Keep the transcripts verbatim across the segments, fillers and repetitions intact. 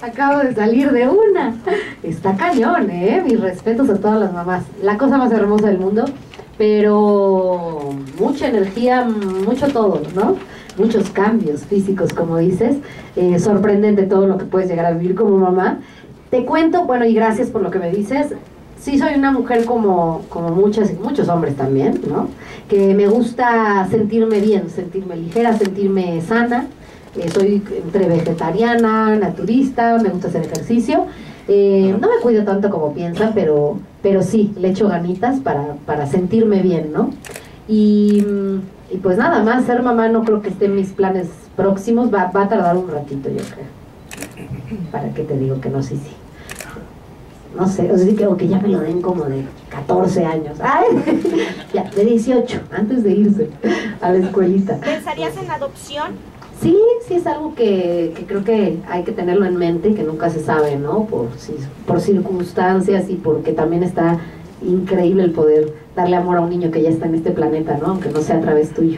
acabo de salir de una. Está cañón, ¿eh? Mis respetos a todas las mamás. La cosa más hermosa del mundo, pero mucha energía, mucho todo, ¿no? Muchos cambios físicos, como dices. Eh, sorprendente todo lo que puedes llegar a vivir como mamá. Te cuento, bueno, y gracias por lo que me dices. Sí soy una mujer como, como muchas y muchos hombres también, ¿no? Que me gusta sentirme bien, sentirme ligera, sentirme sana. Eh, soy entre vegetariana, naturista, me gusta hacer ejercicio. Eh, no me cuido tanto como piensan, pero, pero sí, le echo ganitas para, para sentirme bien, ¿no? Y, y pues nada más, ser mamá no creo que esté en mis planes próximos, va, va a tardar un ratito, yo creo. ¿Para qué te digo que no? Sí, sí. No sé, o sea, creo que ya me lo den como de catorce años. ¡Ay! Ya, de dieciocho, antes de irse a la escuelita. ¿Pensarías en adopción? Sí, sí es algo que, que creo que hay que tenerlo en mente y que nunca se sabe, ¿no? Por, por circunstancias y porque también está increíble el poder darle amor a un niño que ya está en este planeta, ¿no? Aunque no sea a través tuyo.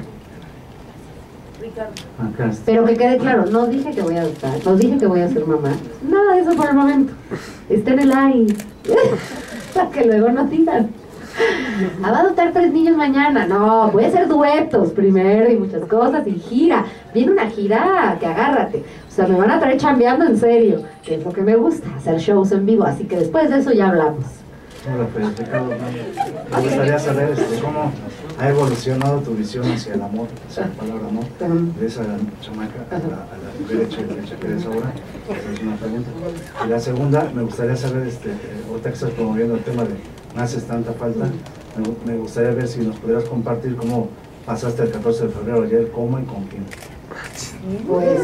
Pero que quede claro, no dije que voy a adoptar, no dije que voy a ser mamá, nada de eso por el momento. Está en el aire. Para que luego no digan, ah, va a adoptar tres niños mañana. No, puede ser duetos primero y muchas cosas y gira. Viene una gira que agárrate. O sea, me van a traer chambeando en serio, que es lo que me gusta, hacer shows en vivo. Así que después de eso ya hablamos. Hola, pues, Ricardo, me gustaría saber este, cómo ha evolucionado tu visión hacia el amor, hacia la palabra amor, de esa chamaca a la, a la mujer hecha y derecha que eres ahora. Esa es una pregunta. Y la segunda, me gustaría saber, este, ahorita que estás promoviendo el tema de me haces tanta falta, me, me gustaría ver si nos pudieras compartir cómo pasaste el catorce de febrero ayer, cómo y con quién. Pues,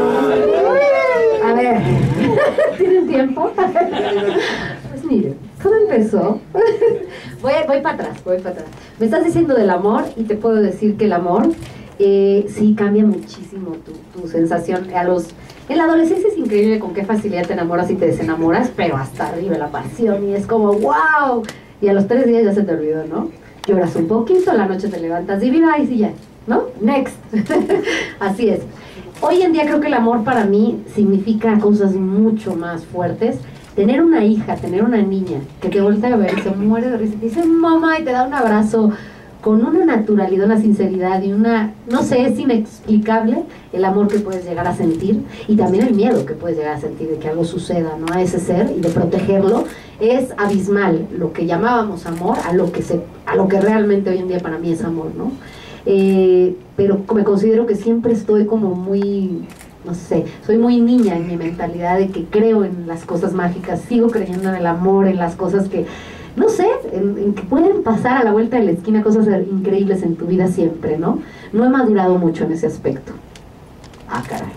a ver, ¿tienen tiempo? Pues mire, todo empezó. Voy, voy para atrás, voy para atrás. Me estás diciendo del amor y te puedo decir que el amor eh, sí cambia muchísimo tu, tu sensación. A los, en la adolescencia es increíble con qué facilidad te enamoras y te desenamoras, pero hasta arriba la pasión y es como ¡wow! Y a los tres días ya se te olvidó, ¿no? Lloras un poquito, a la noche te levantas y vida y ya, ¿no? Next. Así es. Hoy en día creo que el amor para mí significa cosas mucho más fuertes. Tener una hija, tener una niña que te voltea a ver y se muere de risa y te dice mamá y te da un abrazo con una naturalidad, una sinceridad y una, no sé, es inexplicable el amor que puedes llegar a sentir y también el miedo que puedes llegar a sentir de que algo suceda, ¿no? A ese ser y de protegerlo es abismal, lo que llamábamos amor a lo que, se, a lo que realmente hoy en día para mí es amor, ¿no? Eh, pero me considero que siempre estoy como muy, no sé, soy muy niña en mi mentalidad de que creo en las cosas mágicas, sigo creyendo en el amor, en las cosas que, no sé, en, en que pueden pasar a la vuelta de la esquina cosas increíbles en tu vida siempre, ¿no? No he madurado mucho en ese aspecto. Ah, caray.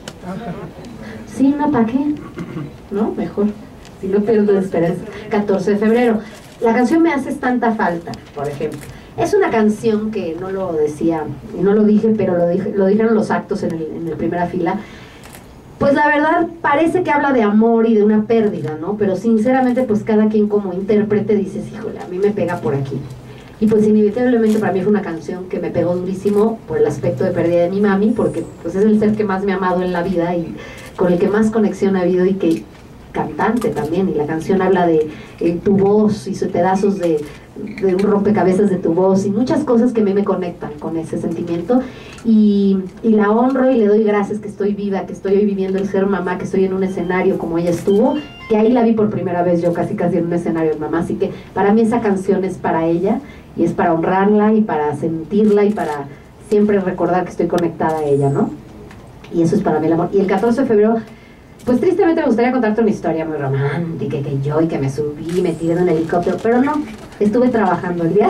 Sí, no, ¿para qué? ¿No? Mejor. Si no pierdo la esperanza. catorce de febrero. La canción Me haces tanta falta, por ejemplo. Es una canción que no lo decía, y no lo dije, pero lo, dije, lo dijeron los actos en el, en el primera fila. Pues la verdad parece que habla de amor y de una pérdida, ¿no? Pero sinceramente pues cada quien como intérprete dices, híjole, a mí me pega por aquí. Y pues inevitablemente para mí fue una canción que me pegó durísimo por el aspecto de pérdida de mi mami, porque pues es el ser que más me ha amado en la vida y con el que más conexión ha habido y que cantante también, y la canción habla de eh, tu voz y sus pedazos de, de un rompecabezas de tu voz y muchas cosas que a mí me conectan con ese sentimiento y, y la honro y le doy gracias que estoy viva, que estoy hoy viviendo el ser mamá, que estoy en un escenario como ella estuvo, que ahí la vi por primera vez yo casi casi en un escenario de mamá, así que para mí esa canción es para ella y es para honrarla y para sentirla y para siempre recordar que estoy conectada a ella, ¿no? Y eso es para mí el amor. Y el catorce de febrero, pues tristemente me gustaría contarte una historia muy romántica, que yo y que me subí, me tiré de un helicóptero, pero no, estuve trabajando el día,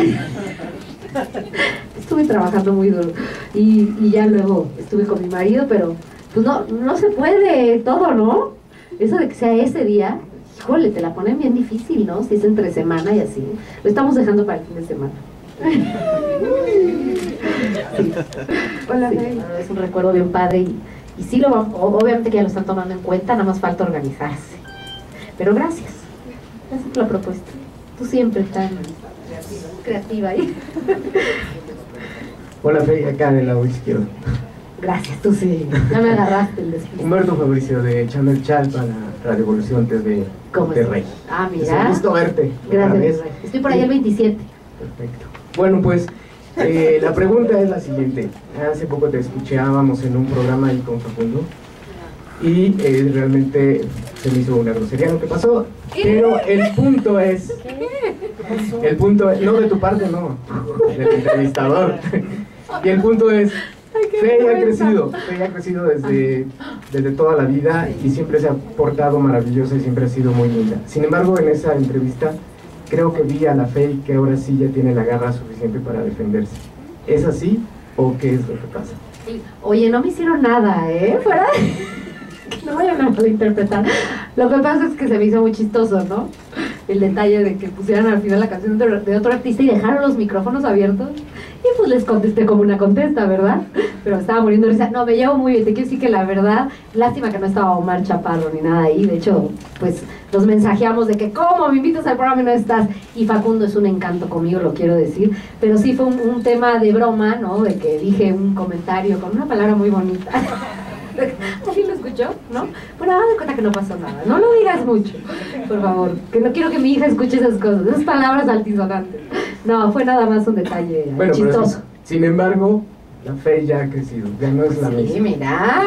estuve trabajando muy duro y, y ya luego estuve con mi marido, pero pues no, no se puede todo, ¿no? Eso de que sea ese día, híjole, te la ponen bien difícil, ¿no? Si es entre semana y así, lo estamos dejando para el fin de semana. Sí. Hola, sí, es un recuerdo bien padre y Y sí, lo vamos, obviamente que ya lo están tomando en cuenta, nada más falta organizarse. Pero gracias, gracias por la propuesta. Tú siempre tan creativa ahí. Hola, Fe, acá del lado izquierdo. Gracias, tú sí. Ya me agarraste el despiste. Humberto Fabricio de Chamel Chal para Radio Evolución T V Monterrey. Ah, mira. Es un gusto verte. Gracias. Estoy por ahí el veintisiete. Perfecto. Bueno, pues eh, la pregunta es la siguiente. Hace poco te escuchábamos en un programa ahí con Facundo y eh, realmente se me hizo una grosería lo que pasó. ¿Qué? Pero el punto es... El punto es... No de tu parte, no. Del entrevistador. Y el punto es... Fey ha crecido, Fey ha crecido desde, desde toda la vida y siempre se ha portado maravillosa y siempre ha sido muy linda. Sin embargo, en esa entrevista creo que vi a la Fey que ahora sí ya tiene la garra suficiente para defenderse. ¿Es así o qué es lo que pasa? Oye, no me hicieron nada, ¿eh? Fuera de... No vayan a malinterpretar. Lo que pasa es que se me hizo muy chistoso, ¿no? El detalle de que pusieran al final la canción de, de otro artista y dejaron los micrófonos abiertos. Y pues les contesté como una contesta, ¿verdad? Pero estaba muriendo de risa. No, me llevo muy bien. Te quiero decir que la verdad, lástima que no estaba Omar Chaparro ni nada ahí. De hecho, pues nos mensajeamos de que ¿cómo me invitas al programa y no estás? Y Facundo es un encanto conmigo, lo quiero decir. Pero sí fue un, un tema de broma, ¿no? De que dije un comentario con una palabra muy bonita. ¿Alguien lo escuchó? ¿No? Bueno, haz de cuenta que no pasó nada. No lo digas mucho, por favor. Que no quiero que mi hija escuche esas cosas, esas palabras altisonantes. No, fue nada más un detalle bueno, chistoso. Pero, sin embargo, la Fey ya ha crecido, ya no es la sí, misma. Sí, mira.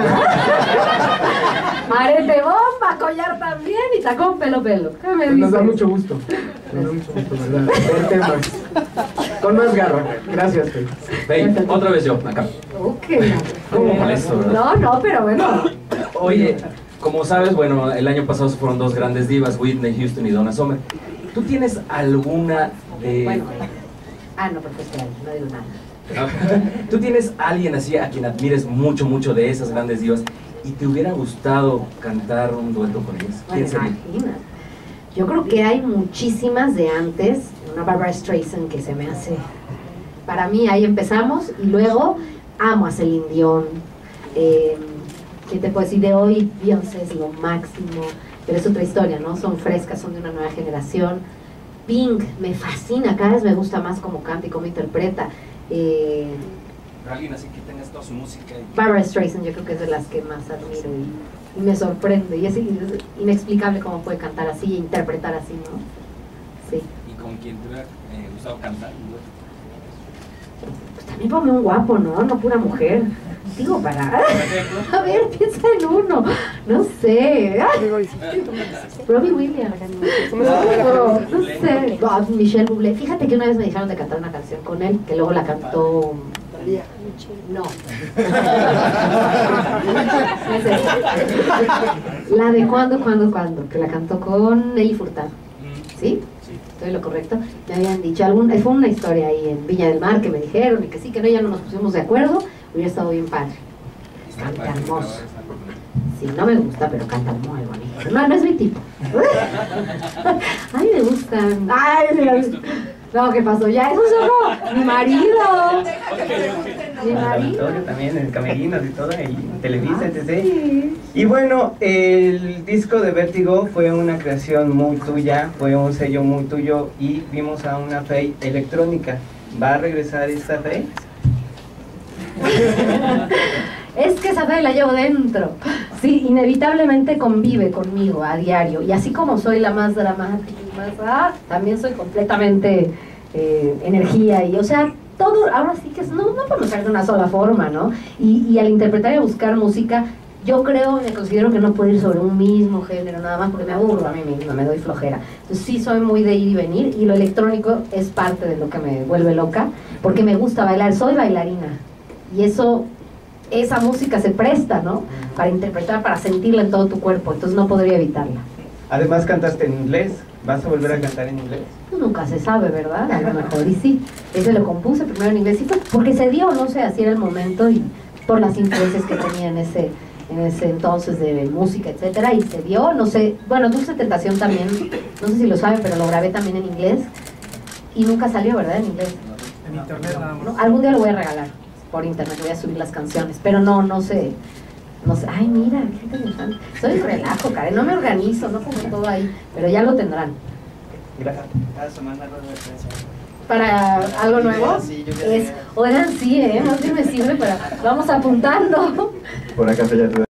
Arete bomba, collar también y tacón pelo pelo. ¿Qué me Nos dices? da mucho gusto. Nos da mucho gusto, ¿verdad? Verte más. Con más garra. Gracias, Fey. Fey, otra vez yo, acá. Ok. Como molesto, ¿verdad? No, no, pero bueno. Oye, como sabes, bueno, el año pasado fueron dos grandes divas, Whitney Houston y Donna Summer. ¿Tú tienes alguna de...? Bueno. Ah, no, porque espera, no digo nada. ¿Tú tienes alguien así a quien admires mucho, mucho de esas grandes divas y te hubiera gustado cantar un dueto con ellas? Bueno, ¿Quién sería? imagina. Yo creo que hay muchísimas de antes, una Barbara Streisand que se me hace... Para mí ahí empezamos y luego amo a Celine Dion. Eh, ¿Qué te puedo decir de hoy? Beyoncé es lo máximo, pero es otra historia, ¿no? Son frescas, son de una nueva generación. Pink, me fascina, cada vez me gusta más cómo canta y cómo interpreta. Eh, Alguien así que tengas toda su música. Y... Barbara Streisand yo creo que es de las que más admiro y, y me sorprende. Y es, es inexplicable cómo puede cantar así e interpretar así, ¿no? Sí. ¿Y con quién te hubiera eh, gustado cantar? Pues también ponme un guapo, ¿no? No pura mujer. Digo, para... A ver, piensa en uno. No sé. Robbie Williams. No, no sé. Oh, Michelle Bublé. Fíjate que una vez me dijeron de cantar una canción con él, que luego la cantó... No. La de Cuándo, Cuándo, Cuándo, que la cantó con Nelly Furtado. ¿Sí? ¿Estoy lo correcto? Me habían dicho, algún, fue una historia ahí en Viña del Mar que me dijeron y que sí, que no, ya no nos pusimos de acuerdo, hubiera estado bien padre. Canta hermoso. Sí, no me gusta, pero canta muy bonito. No, no es mi tipo. Ay, me gustan. Ay, mira. No, ¿qué pasó? Ya, eso es mi marido. Mi marido. También en camerinos y todo, en Televisa, etcétera. Y bueno, el disco de Vértigo fue una creación muy tuya, fue un sello muy tuyo y vimos a una Fey electrónica. ¿Va a regresar esta Fey? Es que esa Fey la llevo dentro. Sí, inevitablemente convive conmigo a diario. Y así como soy la más dramática y más... Ah, también soy completamente eh, energía y, o sea, todo, ahora sí que es, no, no podemos ser de una sola forma, ¿no? Y, y al interpretar y buscar música, yo creo, me considero que no puedo ir sobre un mismo género nada más porque me aburro a mí misma, me doy flojera. Entonces sí soy muy de ir y venir y lo electrónico es parte de lo que me vuelve loca porque me gusta bailar, soy bailarina y eso, esa música se presta, ¿no? Para interpretar, para sentirla en todo tu cuerpo, entonces no podría evitarla. Además cantaste en inglés, ¿vas a volver a cantar en inglés? Pues nunca se sabe, ¿verdad? A lo mejor, y sí, ese lo compuse primero en inglés, y fue porque se dio, no sé, así era el momento y por las influencias que tenía en ese, en ese entonces de música, etcétera, y se dio, no sé, bueno, Dulce Tentación también, no sé si lo saben, pero lo grabé también en inglés y nunca salió, ¿verdad? En inglés. En internet nada más. No, algún día lo voy a regalar por internet, voy a subir las canciones, pero no, no sé, no sé, ay mira, qué interesante, soy relajo, Karen, no me organizo, no pongo todo ahí, pero ya lo tendrán. Gracias. Cada semana rueda de prensa. para algo nuevo? Es, oigan, sí, ¿eh? Más bien me sirve para... Vamos apuntando. Por acá te ayuda.